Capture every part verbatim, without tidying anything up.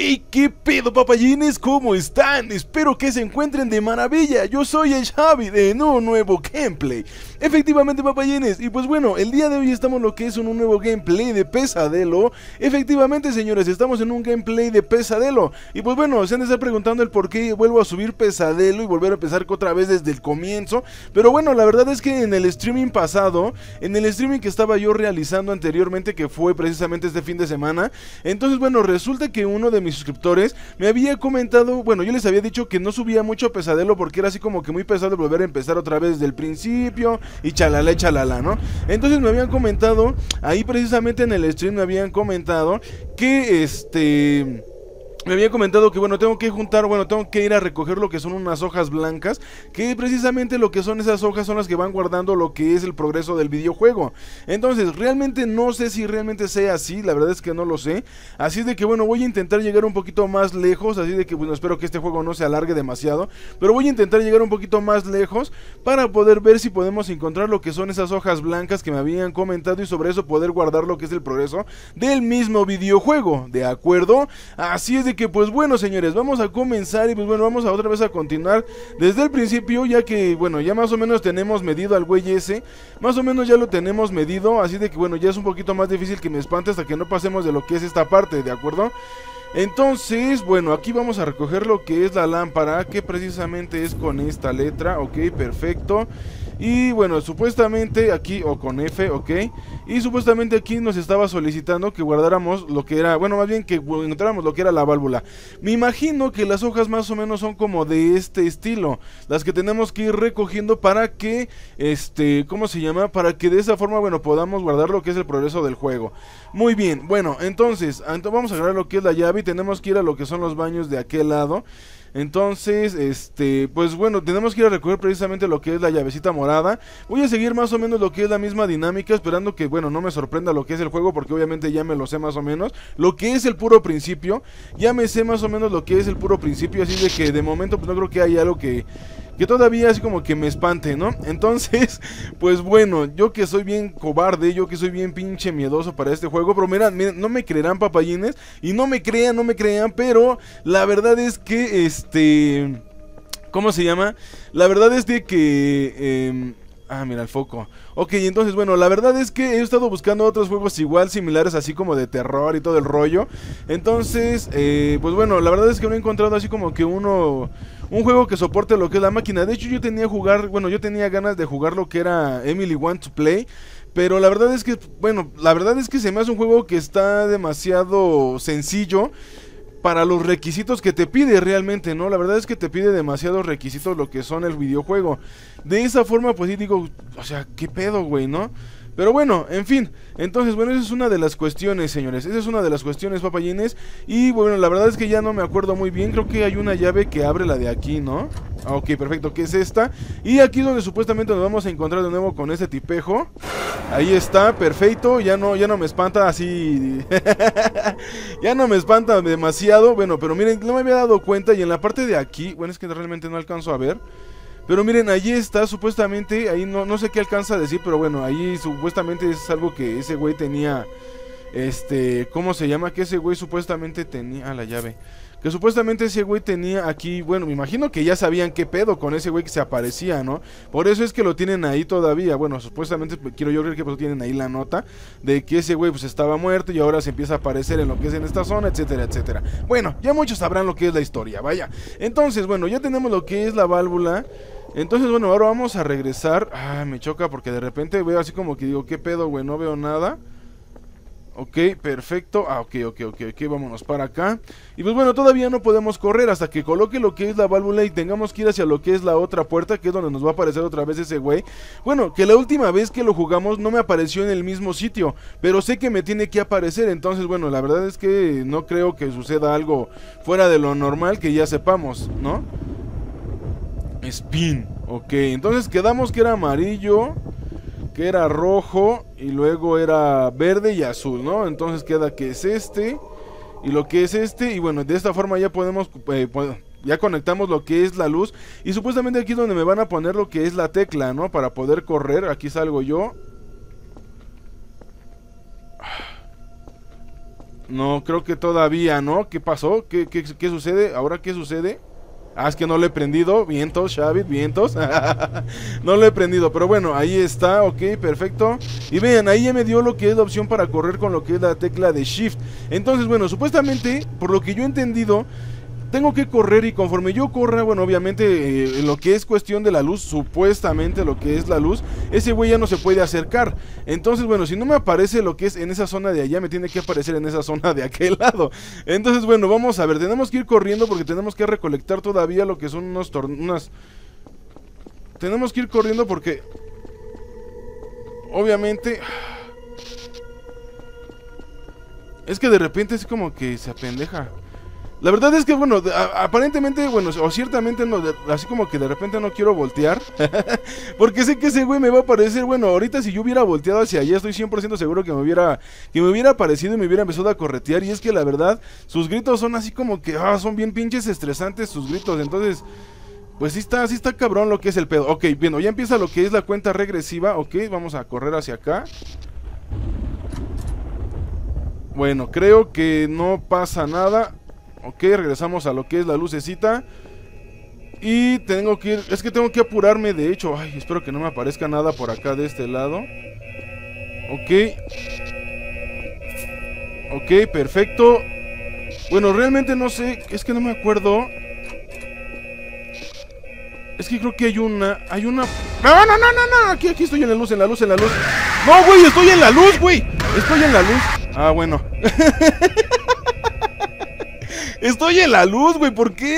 ¡Hey! ¿Qué pedo, papayines? ¿Cómo están? Espero que se encuentren de maravilla. Yo soy el Xavi de un nuevo gameplay. Efectivamente, papayines. Y pues bueno, el día de hoy estamos en lo que es un nuevo gameplay de Pesadelo. Efectivamente, señores, estamos en un gameplay de Pesadelo. Y pues bueno, se han de estar preguntando el por qué vuelvo a subir Pesadelo y volver a empezar otra vez desde el comienzo. Pero bueno, la verdad es que en el streaming pasado, en el streaming que estaba yo realizando anteriormente, que fue precisamente este fin de semana, entonces bueno, resulta que uno de mis suscriptores me había comentado, bueno, yo les había dicho que no subía mucho Pesadelo porque era así como que muy pesado volver a empezar otra vez desde el principio y chalala, chalala, ¿no? Entonces me habían comentado, ahí precisamente en el stream me habían comentado que este... Me había comentado que bueno, tengo que juntar, bueno, tengo que ir a recoger lo que son unas hojas blancas, que precisamente lo que son esas hojas son las que van guardando lo que es el progreso del videojuego. Entonces, realmente no sé si realmente sea así, la verdad es que no lo sé. Así de que bueno, voy a intentar llegar un poquito más lejos, así de que bueno, espero que este juego no se alargue demasiado, pero voy a intentar llegar un poquito más lejos para poder ver si podemos encontrar lo que son esas hojas blancas que me habían comentado y sobre eso poder guardar lo que es el progreso del mismo videojuego, ¿de acuerdo? Así es de que pues bueno, señores, vamos a comenzar y pues bueno, vamos a otra vez a continuar desde el principio, ya que bueno, ya más o menos tenemos medido al güey ese, más o menos ya lo tenemos medido, así de que bueno, ya es un poquito más difícil que me espante hasta que no pasemos de lo que es esta parte, ¿de acuerdo? Entonces, bueno, aquí vamos a recoger lo que es la lámpara, que precisamente es con esta letra, ok, perfecto. Y bueno, supuestamente aquí, o con F, ok. Y supuestamente aquí nos estaba solicitando que guardáramos lo que era, bueno, más bien que encontráramos lo que era la válvula. Me imagino que las hojas más o menos son como de este estilo, las que tenemos que ir recogiendo para que, este, ¿cómo se llama? Para que de esa forma, bueno, podamos guardar lo que es el progreso del juego. Muy bien, bueno, entonces, vamos a agarrar lo que es la llave y tenemos que ir a lo que son los baños de aquel lado. Entonces, este, pues bueno, tenemos que ir a recoger precisamente lo que es la llavecita morada. Voy a seguir más o menos lo que es la misma dinámica, esperando que, bueno, no me sorprenda lo que es el juego, porque obviamente ya me lo sé más o menos. Lo que es el puro principio, ya me sé más o menos lo que es el puro principio, así de que de momento pues no creo que haya algo que... que todavía así como que me espante, ¿no? Entonces, pues bueno, yo que soy bien cobarde, yo que soy bien pinche miedoso para este juego, pero mira, mira, no me creerán, papayines, y no me crean, no me crean, pero la verdad es que, este, ¿cómo se llama? La verdad es de que, eh, ah, mira el foco. Ok, entonces bueno, la verdad es que he estado buscando otros juegos igual similares, así como de terror y todo el rollo. Entonces, eh, pues bueno, la verdad es que no he encontrado así como que uno... un juego que soporte lo que es la máquina. De hecho yo tenía jugar, bueno, yo tenía ganas de jugar lo que era Emily Want to Play. Pero la verdad es que, bueno, la verdad es que se me hace un juego que está demasiado sencillo para los requisitos que te pide realmente, ¿no? La verdad es que te pide demasiados requisitos lo que son el videojuego. De esa forma, pues sí digo, o sea, ¿qué pedo, güey, no? Pero bueno, en fin, entonces bueno, esa es una de las cuestiones, señores, esa es una de las cuestiones, papayines. Y bueno, la verdad es que ya no me acuerdo muy bien, creo que hay una llave que abre la de aquí, ¿no? Ah, ok, perfecto, que es esta. Y aquí es donde supuestamente nos vamos a encontrar de nuevo con ese tipejo. Ahí está, perfecto, ya no, ya no me espanta así. Ya no me espanta demasiado, bueno, pero miren, no me había dado cuenta. Y en la parte de aquí, bueno, es que realmente no alcanzo a ver, pero miren, allí está, supuestamente, ahí no, no sé qué alcanza a decir, pero bueno, ahí supuestamente es algo que ese güey tenía, este, ¿cómo se llama? Que ese güey supuestamente tenía, ah, la llave, que supuestamente ese güey tenía aquí, bueno, me imagino que ya sabían qué pedo con ese güey que se aparecía, ¿no? Por eso es que lo tienen ahí todavía, bueno, supuestamente, quiero yo creer que pues tienen ahí la nota de que ese güey pues estaba muerto y ahora se empieza a aparecer en lo que es en esta zona, etcétera, etcétera. Bueno, ya muchos sabrán lo que es la historia, vaya. Entonces, bueno, ya tenemos lo que es la válvula. Entonces, bueno, ahora vamos a regresar. Ah, me choca porque de repente veo así como que digo, ¿qué pedo, güey? No veo nada. Ok, perfecto. Ah, ok, ok, ok, ok, vámonos para acá. Y pues bueno, todavía no podemos correr hasta que coloque lo que es la válvula y tengamos que ir hacia lo que es la otra puerta, que es donde nos va a aparecer otra vez ese güey. Bueno, que la última vez que lo jugamos no me apareció en el mismo sitio, pero sé que me tiene que aparecer. Entonces, bueno, la verdad es que no creo que suceda algo fuera de lo normal que ya sepamos, ¿no? Spin, ok, entonces quedamos que era amarillo, que era rojo y luego era verde y azul, ¿no? Entonces queda que es este y lo que es este y bueno, de esta forma ya podemos, eh, ya conectamos lo que es la luz y supuestamente aquí es donde me van a poner lo que es la tecla, ¿no? Para poder correr, aquí salgo yo. No, creo que todavía, ¿no? ¿Qué pasó? ¿Qué, qué, qué sucede? ¿Ahora qué sucede? Ah, es que no lo he prendido. Vientos, Xavi, vientos. No lo he prendido, pero bueno, ahí está, ok, perfecto. Y vean, ahí ya me dio lo que es la opción para correr con lo que es la tecla de Shift. Entonces, bueno, supuestamente, por lo que yo he entendido, tengo que correr y conforme yo corra, bueno, obviamente eh, en lo que es cuestión de la luz, supuestamente lo que es la luz, ese güey ya no se puede acercar. Entonces, bueno, si no me aparece lo que es en esa zona de allá, me tiene que aparecer en esa zona de aquel lado. Entonces, bueno, vamos a ver, tenemos que ir corriendo porque tenemos que recolectar todavía lo que son unos tornos. Tenemos que ir corriendo porque obviamente es que de repente es como que se apendeja. La verdad es que, bueno, a, aparentemente, bueno, o ciertamente, no, de, así como que de repente no quiero voltear. Porque sé que ese güey me va a aparecer, bueno, ahorita si yo hubiera volteado hacia allá, estoy cien por ciento seguro que me hubiera que me hubiera aparecido y me hubiera empezado a corretear. Y es que la verdad, sus gritos son así como que, ah, son bien pinches estresantes sus gritos. Entonces, pues sí está, sí está cabrón lo que es el pedo. Ok, bueno, ya empieza lo que es la cuenta regresiva. Ok, vamos a correr hacia acá. Bueno, creo que no pasa nada. Ok, regresamos a lo que es la lucecita. Y tengo que ir, es que tengo que apurarme de hecho. Ay, espero que no me aparezca nada por acá de este lado. Ok. Ok, perfecto. Bueno, realmente no sé, es que no me acuerdo. Es que creo que hay una, hay una... No, no, no, no, no, aquí, aquí estoy en la luz, en la luz, en la luz. No, güey, estoy en la luz, güey. Estoy en la luz. Ah, bueno. Estoy en la luz, güey, ¿por qué?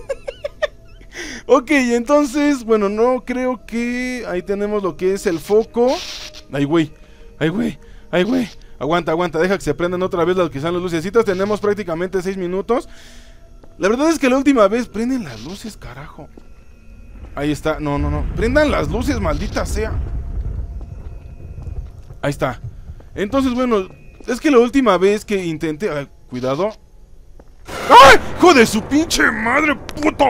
Ok, entonces, bueno, no creo que... Ahí tenemos lo que es el foco. Ay, güey, ay, güey, ay, güey. Aguanta, aguanta, deja que se prendan otra vez las que son las lucecitas. Tenemos prácticamente seis minutos. La verdad es que la última vez... Prenden las luces, carajo. Ahí está, no, no, no. Prendan las luces, maldita sea. Ahí está. Entonces, bueno, es que la última vez que intenté... Ay, cuidado. ¡Ay! ¡Hijo de su pinche madre, puto!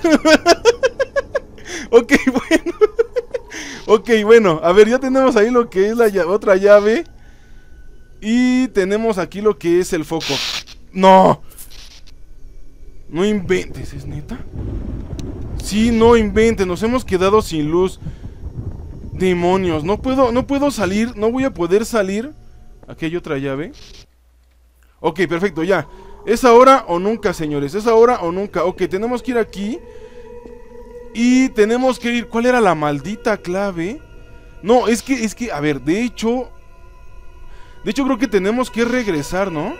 Ok, bueno. Ok, bueno, a ver, ya tenemos ahí lo que es la llave, otra llave. Y tenemos aquí lo que es el foco. ¡No! No inventes, ¿es neta? Sí, no inventes, nos hemos quedado sin luz. Demonios, no puedo, no puedo salir, no voy a poder salir. Aquí hay otra llave. Ok, perfecto, ya. Es ahora o nunca, señores. Es ahora o nunca. Ok, tenemos que ir aquí. Y tenemos que ir... ¿Cuál era la maldita clave? No, es que, es que, a ver, de hecho... De hecho creo que tenemos que regresar, ¿no?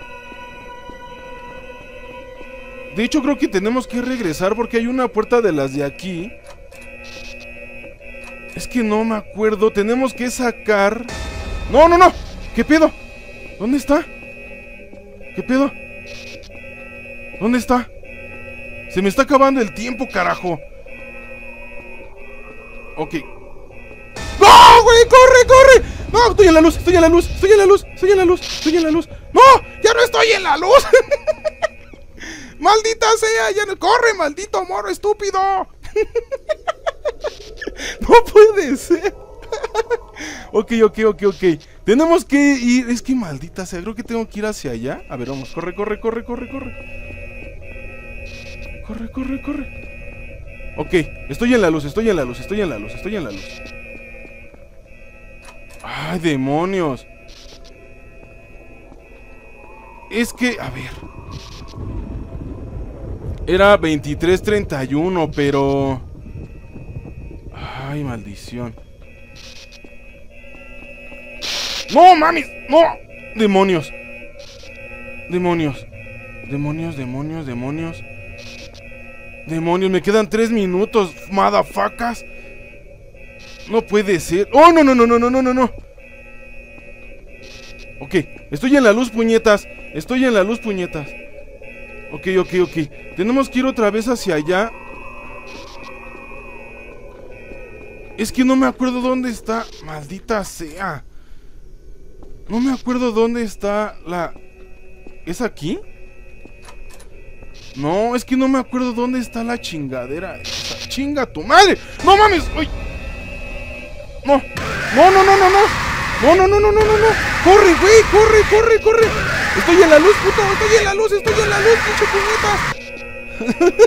De hecho creo que tenemos que regresar porque hay una puerta de las de aquí. Es que no me acuerdo. Tenemos que sacar... ¡No, no, no! ¿Qué pedo? ¿Dónde está? ¿Qué pedo? ¿Dónde está? Se me está acabando el tiempo, carajo. Ok. ¡No, güey! ¡Corre, corre! ¡No! Estoy en la luz, estoy en la luz, estoy en la luz, estoy en la luz, estoy en la luz. ¡No! ¡Ya no estoy en la luz! ¡Maldita sea! ¡Ya no! ¡Corre, maldito moro estúpido! No puede ser. Ok, ok, ok, ok. Tenemos que ir. Es que maldita sea, creo que tengo que ir hacia allá. A ver, vamos, corre, corre, corre, corre, corre. Corre, corre, corre. Ok, estoy en la luz, estoy en la luz, estoy en la luz, estoy en la luz. Ay, demonios. Es que, a ver. Era veintitrés treinta y uno, pero... Ay, maldición. ¡No, mames! ¡No! ¡Demonios! ¡Demonios! ¡Demonios, demonios, demonios! ¡Demonios! Me quedan tres minutos, madafacas. No puede ser. ¡Oh, no, no, no, no, no, no, no, no! Ok, estoy en la luz, puñetas. Estoy en la luz, puñetas. Ok, ok, ok. Tenemos que ir otra vez hacia allá. Es que no me acuerdo dónde está. Maldita sea. No me acuerdo dónde está la... ¿Es aquí? No, es que no me acuerdo dónde está la chingadera esa. ¡Chinga tu madre! ¡No mames! ¡Uy! ¡No! ¡No, no, no, no, no! ¡No, no, no, no, no, no! ¡Corre, güey! ¡Corre, corre, corre! Estoy en la luz, puto, estoy en la luz, estoy en la luz, pinche puñetas.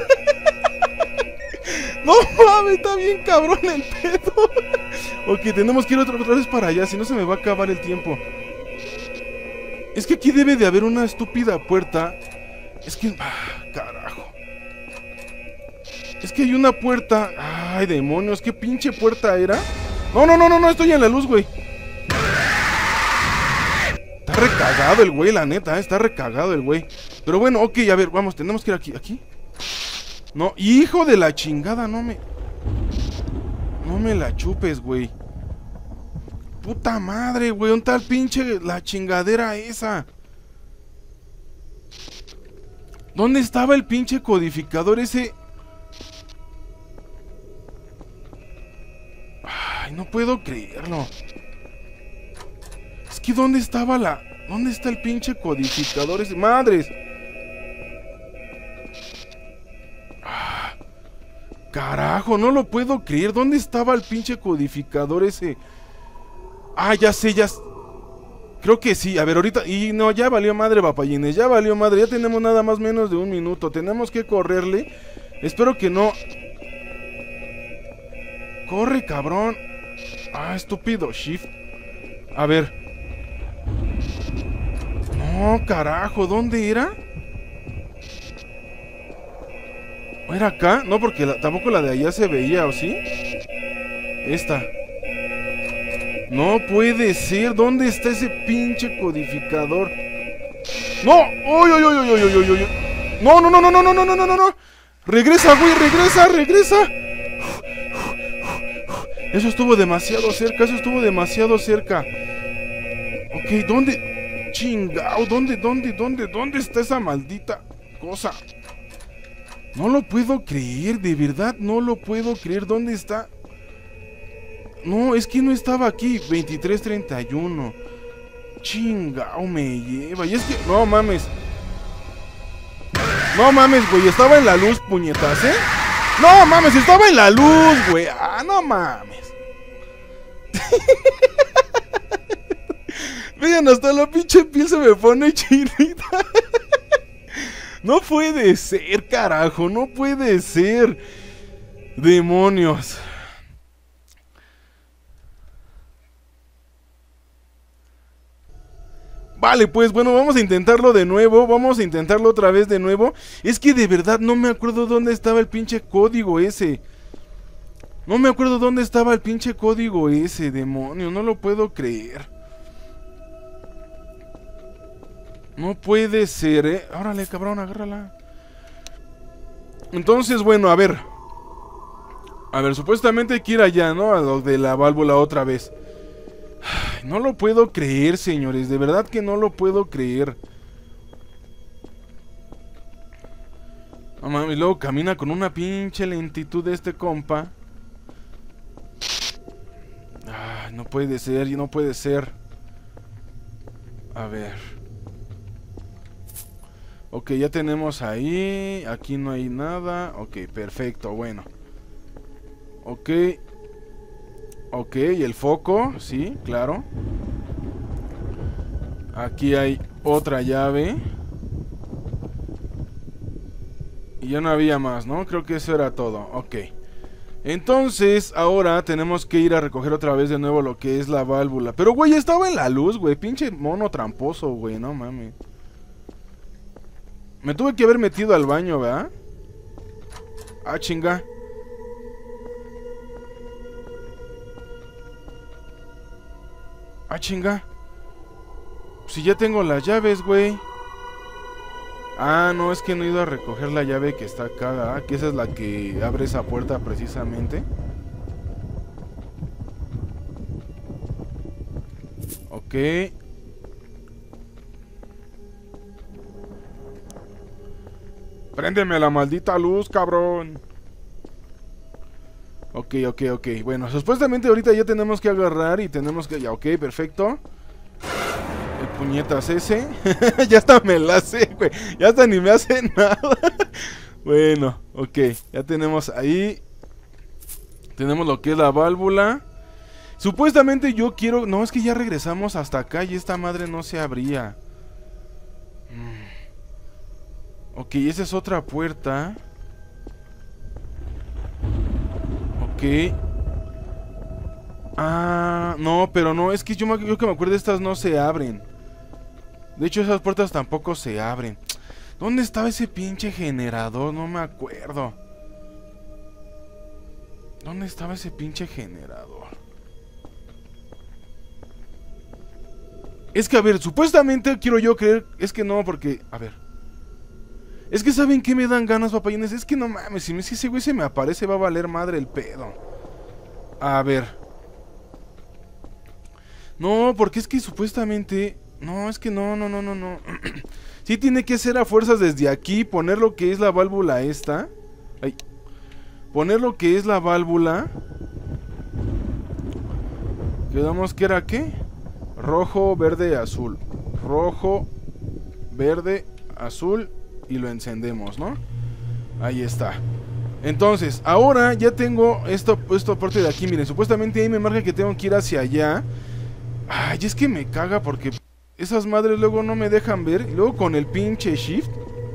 No mames, está bien cabrón el pedo. Ok, tenemos que ir otra, otra vez para allá, si no se me va a acabar el tiempo. Es que aquí debe de haber una estúpida puerta. Es que... Ah, carajo. Es que hay una puerta. Ay, demonios, ¿qué pinche puerta era? No, no, no, no, no, estoy en la luz, güey. Está recagado el güey, la neta, ¿eh? Está recagado el güey. Pero bueno, ok, a ver, vamos, tenemos que ir aquí, aquí. No, hijo de la chingada, no me... No me la chupes, güey. Puta madre, güey, un tal pinche la chingadera esa. ¿Dónde estaba el pinche codificador ese? Ay, no puedo creerlo. Es que ¿dónde estaba la... ¿Dónde está el pinche codificador ese? ¡Madres! Ah, carajo, no lo puedo creer. ¿Dónde estaba el pinche codificador ese? Ah, ya sé, ya... Creo que sí, a ver, ahorita... Y no, ya valió madre, papayines, ya valió madre. Ya tenemos nada más menos de un minuto. Tenemos que correrle. Espero que no... Corre, cabrón. Ah, estúpido, shift. A ver. No, carajo, ¿dónde era? ¿O era acá? No, porque la, tampoco la de allá se veía, ¿o sí? Esta. No puede ser. ¿Dónde está ese pinche codificador? ¡No! ¡Uy, uy, uy, uy, uy, uy, uy! ¡No, no, no, no, no, no, no, no, no, no! ¡Regresa, güey! ¡Regresa, regresa! Eso estuvo demasiado cerca, eso estuvo demasiado cerca. Ok, ¿dónde? Chingao, ¿dónde, dónde, dónde, dónde está esa maldita cosa? No lo puedo creer, de verdad, no lo puedo creer. ¿Dónde está? No, es que no estaba aquí. veintitrés treinta y uno. Chingao, me lleva. Y es que, no mames. No mames, güey, estaba en la luz, puñetas, ¿eh? No mames, estaba en la luz, güey. Ah, no mames. Vean, hasta la pinche piel se me pone chinita. No puede ser, carajo, no puede ser. Demonios. Vale, pues bueno, vamos a intentarlo de nuevo. Vamos a intentarlo otra vez de nuevo. Es que de verdad no me acuerdo dónde estaba el pinche código ese. No me acuerdo dónde estaba el pinche código ese, demonio. No lo puedo creer. No puede ser, eh. Órale, cabrón, agárrala. Entonces, bueno, a ver. A ver, supuestamente hay que ir allá, ¿no? A lo de la válvula otra vez. Ay, no lo puedo creer, señores. De verdad que no lo puedo creer. No mames, y luego camina con una pinche lentitud de este compa. Ay, no puede ser, no puede ser. A ver. Ok, ya tenemos ahí. Aquí no hay nada. Ok, perfecto, bueno. Ok. Ok, y el foco, sí, claro. Aquí hay otra llave. Y ya no había más, ¿no? Creo que eso era todo, ok. Entonces, ahora tenemos que ir a recoger otra vez de nuevo lo que es la válvula. Pero, güey, estaba en la luz, güey. Pinche mono tramposo, güey, no mames. Me tuve que haber metido al baño, ¿verdad? Ah, chinga. Ah, chinga. Si ya tengo las llaves, güey. Ah, no, es que no he ido a recoger la llave que está acá, ¿verdad? Que esa es la que abre esa puerta precisamente. Ok. Préndeme la maldita luz, cabrón. Ok, ok, ok. Bueno, supuestamente ahorita ya tenemos que agarrar y tenemos que... Ya, ok, perfecto. El puñetas ese. Ya hasta me la sé, güey. Ya hasta ni me hace nada. Bueno, ok. Ya tenemos ahí. Tenemos lo que es la válvula. Supuestamente yo quiero... No, es que ya regresamos hasta acá y esta madre no se abría. Ok, esa es otra puerta. Ok. Ah, no, pero no, es que yo, me, yo que me acuerdo, estas no se abren. De hecho, esas puertas tampoco se abren. ¿Dónde estaba ese pinche generador? No me acuerdo. ¿Dónde estaba ese pinche generador? Es que, a ver, supuestamente quiero yo creer... Es que no, porque... A ver. Es que ¿saben qué me dan ganas, papayines? Es que no mames, si, me, si ese güey se me aparece va a valer madre el pedo. A ver. No, porque es que supuestamente... No, es que no, no, no, no, no. Sí tiene que ser a fuerzas desde aquí, poner lo que es la válvula esta. Ay. Poner lo que es la válvula. Quedamos que era ¿qué? Rojo, verde, azul. Rojo, verde, azul. Y lo encendemos, ¿no? Ahí está. Entonces, ahora ya tengo esto, esto parte de aquí. Miren, supuestamente ahí me marca que tengo que ir hacia allá. Ay, es que me caga porque esas madres luego no me dejan ver. Y luego con el pinche shift.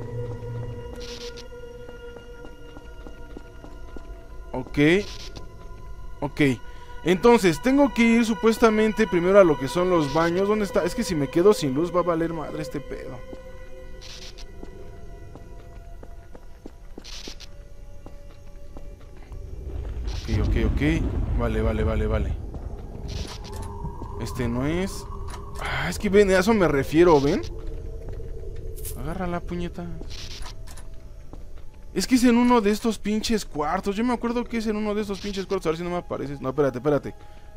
Ok. Ok. Entonces, tengo que ir supuestamente primero a lo que son los baños. ¿Dónde está? Es que si me quedo sin luz va a valer madre este pedo. Ok, ok, ok. Vale, vale, vale, vale. Este no es... Ah, es que ven, a eso me refiero, ¿ven? Agarra la puñeta. Es que es en uno de estos pinches cuartos. Yo me acuerdo que es en uno de estos pinches cuartos. A ver si no me apareces. No, espérate, espérate.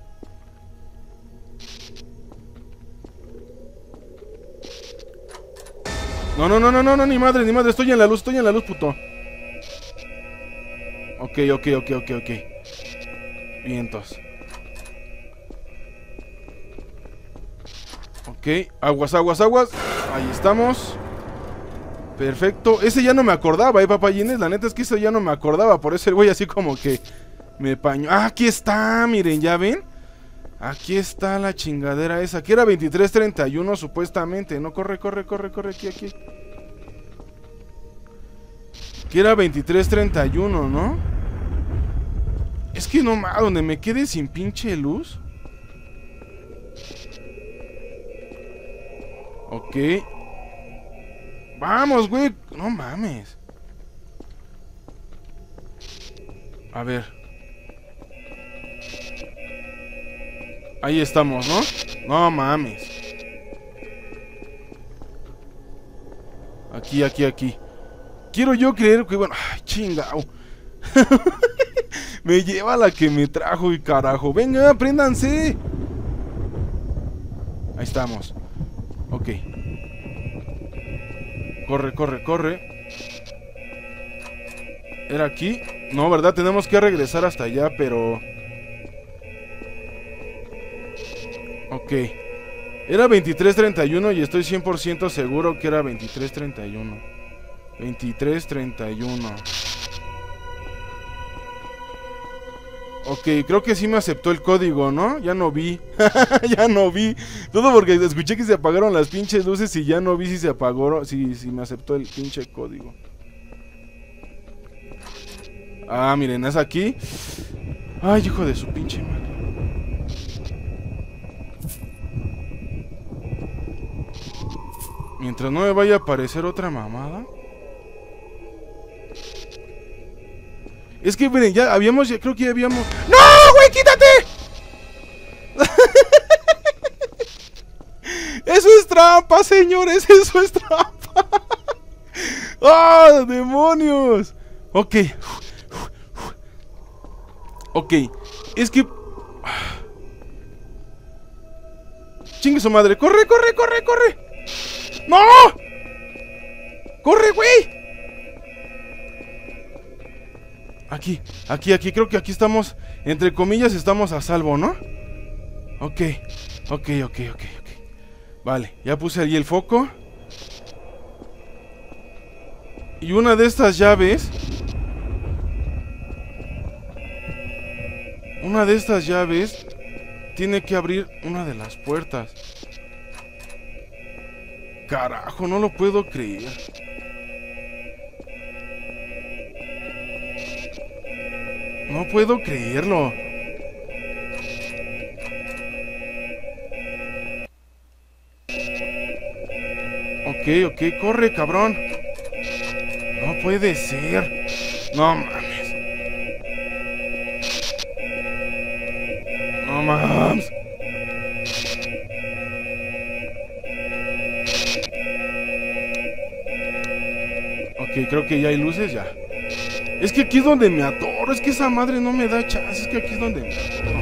No, no, no, no, no, no, ni madre, ni madre. Estoy en la luz, estoy en la luz, puto. Ok, ok, ok, ok, ok. Vientos. Ok, aguas, aguas, aguas. Ahí estamos. Perfecto, ese ya no me acordaba, eh, papayines. La neta es que eso ya no me acordaba. Por eso el güey así como que me pañó. Ah, aquí está, miren, ¿ya ven? Aquí está la chingadera esa. Aquí era veintitrés treinta y uno supuestamente. No, corre, corre, corre, corre, aquí, aquí. Aquí era veintitrés treinta y uno, ¿no? Es que no más, donde me quede sin pinche luz. Ok. Vamos, güey. No mames. A ver. Ahí estamos, ¿no? No mames. Aquí, aquí, aquí. Quiero yo creer que, bueno... Ay, chingao. Me lleva la que me trajo y carajo. Venga, apréndanse. Ahí estamos. Ok. Corre, corre, corre. ¿Era aquí? No, ¿verdad? Tenemos que regresar hasta allá, pero... Ok. Era veintitrés treinta y uno y estoy cien por ciento seguro que era veintitrés treinta y uno. veintitrés treinta y uno. Ok, creo que sí me aceptó el código, ¿no? Ya no vi. Ya no vi. Todo porque escuché que se apagaron las pinches luces y ya no vi si se apagó, si, si me aceptó el pinche código. Ah, miren, es aquí. Ay, hijo de su pinche madre. Mientras no me vaya a aparecer otra mamada. Es que, miren, ya habíamos, ya creo que ya habíamos... ¡No, güey, quítate! Eso es trampa, señores, eso es trampa. ¡Ah, ¡oh, demonios! Ok. Ok, es que... Chingue su madre, corre, corre, corre, corre. ¡No! ¡Corre, güey! Aquí, aquí, aquí, creo que aquí estamos, entre comillas, estamos a salvo, ¿no? Ok, ok, ok, ok, ok. Vale, ya puse ahí el foco. Y una de estas llaves... Una de estas llaves tiene que abrir una de las puertas. Carajo, no lo puedo creer. No puedo creerlo. Ok, ok, corre, cabrón. No puede ser. No mames. No mames. Ok, creo que ya hay luces, ya. Es que aquí es donde me atoro. Es que esa madre no me da chance. Es que aquí es donde me atoro.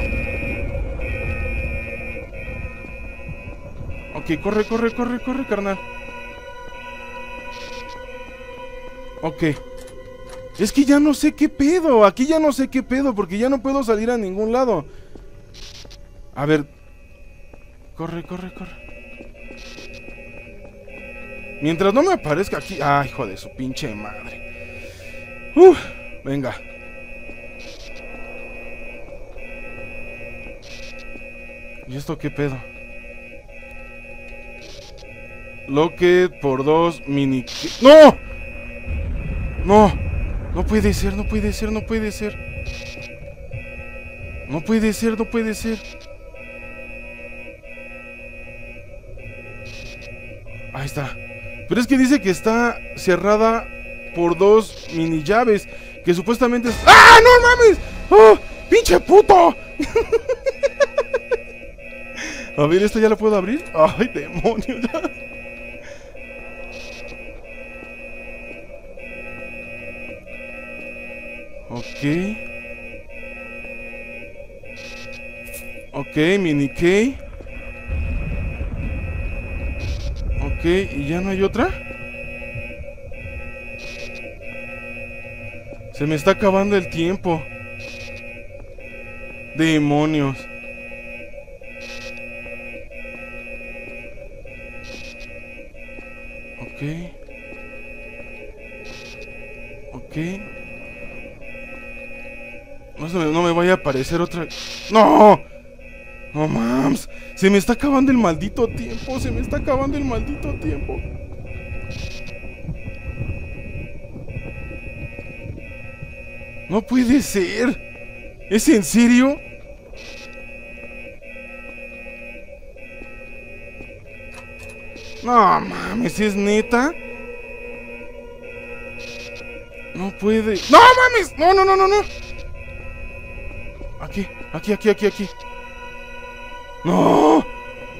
Ok, corre, corre, corre, corre, carnal. Ok. Es que ya no sé qué pedo. Aquí ya no sé qué pedo, porque ya no puedo salir a ningún lado. A ver. Corre, corre, corre. Mientras no me aparezca aquí... Ay, hijo de su pinche madre. Uf, venga. ¿Y esto qué pedo? Locket por dos mini... ¡No! No, no puede ser, no puede ser, no puede ser. No puede ser, no puede ser. Ahí está. Pero es que dice que está cerrada por dos mini llaves. Que supuestamente es... ¡Ah, no mames! ¡Oh, pinche puto! A ver, ¿esta ya la puedo abrir? ¡Ay, demonios! Ok. Ok, mini key. Ok, ¿y ya no hay otra? Se me está acabando el tiempo. Demonios. Ok. Ok. No, se me, no me vaya a aparecer otra... ¡No! ¡No mams! Se me está acabando el maldito tiempo. Se me está acabando el maldito tiempo. No puede ser. ¿Es en serio? No mames, ¿es neta? No puede... ¡No mames! No, no, no, no, no. Aquí, aquí, aquí, aquí, aquí. ¡No!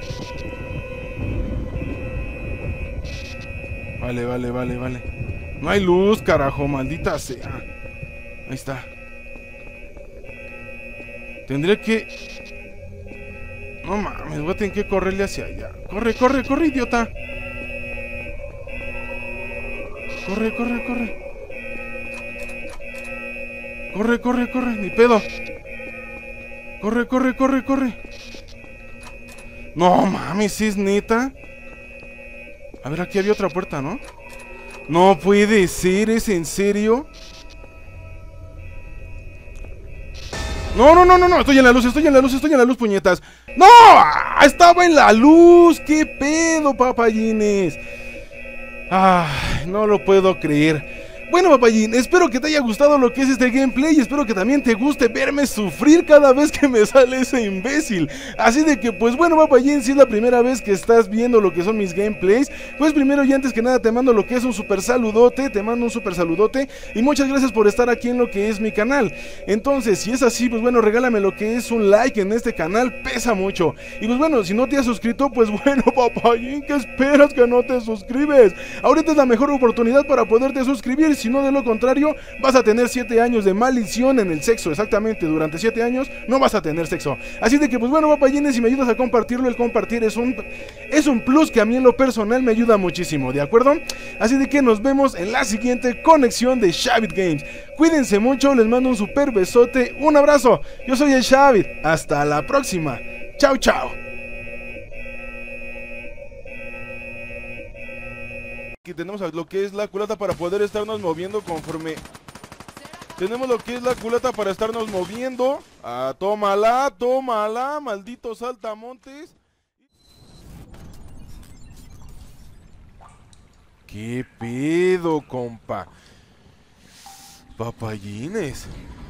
Vale, vale, vale, vale. No hay luz, carajo, maldita sea. Ahí está. Tendré que... No mames, voy a tener que correrle hacia allá. Corre, corre, corre, idiota. Corre, corre, corre. Corre, corre, corre, ni pedo. Corre, corre, corre, corre. No mames, ¿es neta? A ver, aquí había otra puerta, ¿no? No puede ser, ¿es en serio? No, no, no, no, no, estoy en la luz, estoy en la luz, estoy en la luz, puñetas. ¡No! ¡Estaba en la luz! ¡Qué pedo, papayines! Ay, no lo puedo creer. Bueno, papayín, espero que te haya gustado lo que es este gameplay y espero que también te guste verme sufrir cada vez que me sale ese imbécil. Así de que, pues bueno, papayín, si es la primera vez que estás viendo lo que son mis gameplays, pues primero y antes que nada te mando lo que es un super saludote, te mando un super saludote y muchas gracias por estar aquí en lo que es mi canal. Entonces, si es así, pues bueno, regálame lo que es un like en este canal, pesa mucho. Y pues bueno, si no te has suscrito, pues bueno, papayín, ¿qué esperas que no te suscribes? Ahorita es la mejor oportunidad para poderte suscribir. Si no, de lo contrario, vas a tener siete años de maldición en el sexo. Exactamente, durante siete años no vas a tener sexo. Así de que, pues bueno, papayines, si me ayudas a compartirlo, el compartir es un, es un plus que a mí en lo personal me ayuda muchísimo, ¿de acuerdo? Así de que nos vemos en la siguiente conexión de Shavit Games. Cuídense mucho, les mando un super besote, un abrazo. Yo soy el Shavit, hasta la próxima. Chao, chao. Aquí tenemos lo que es la culata para poder estarnos moviendo conforme... Tenemos lo que es la culata para estarnos moviendo. Ah, tómala, tómala, maldito saltamontes. ¿Qué pedo, compa? Papayines.